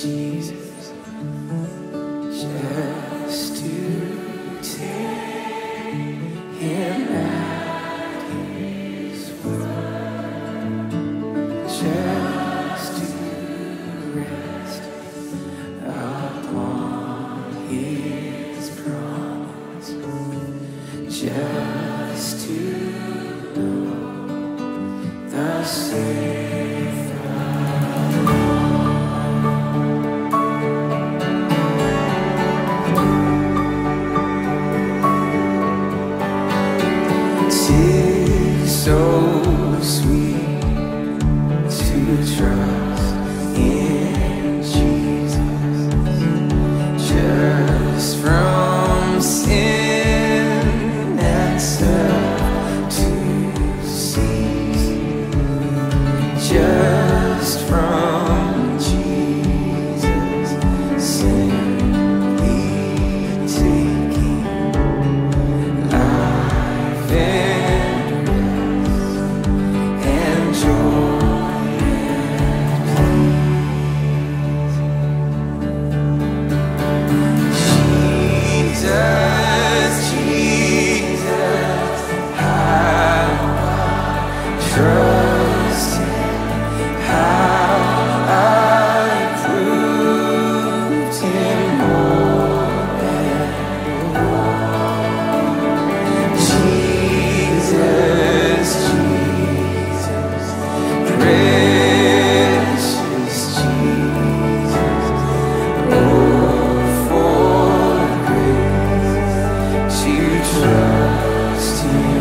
Jesus, just to take him at his word, just to rest upon his promise, just to know the safe so sweet to trust in Jesus, just from sin and self to cease, just from Jesus simply taking life and joy Jesus, Jesus, how I trust him, how I proved him more and more. Jesus, Jesus, precious Jesus, oh, for grace to trust him.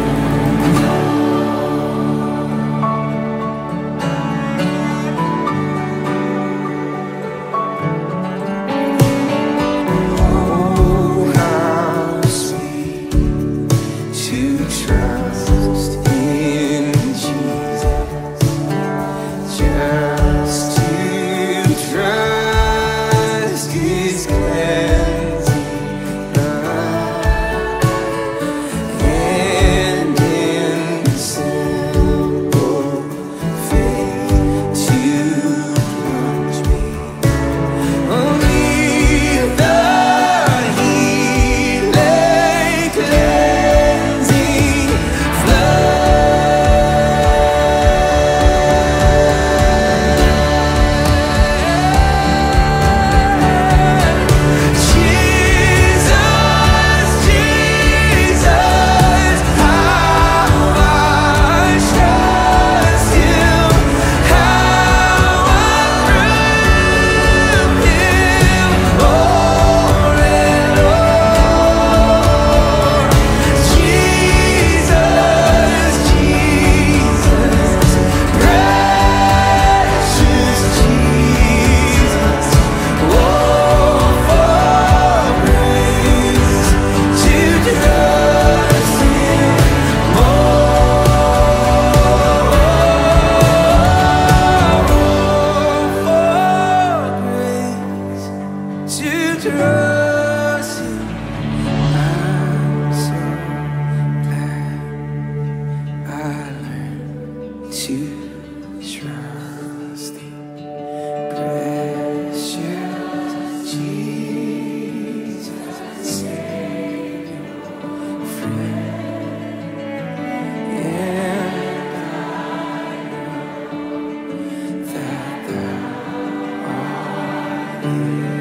Oh, how sweet to trust in Jesus, just to trust his cleansing blood, and in simple faith to plunge me beneath the healing cleansing Jesus, Jesus, how I trust him, how I prove him more and more. Jesus, Jesus, precious Jesus, oh, for grace to trust him more, for grace to trust him. I'm so glad I learned to trust thee, precious Jesus, Savior, friend, and I know that thou art near.